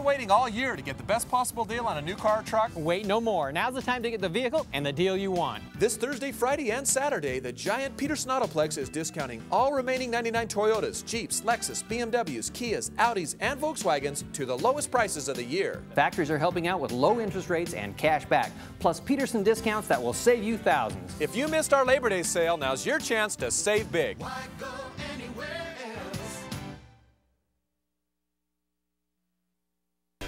been waiting all year to get the best possible deal on a new car or truck? Wait no more. Now's the time to get the vehicle and the deal you want. This Thursday, Friday, and Saturday, the giant Peterson Autoplex is discounting all remaining 99 Toyotas, Jeeps, Lexus, BMWs, Kias, Audis, and Volkswagens to the lowest prices of the year. Factories are helping out with low interest rates and cash back, plus Peterson discounts that will save you thousands. If you missed our Labor Day sale, now's your chance to save big. Why go anywhere?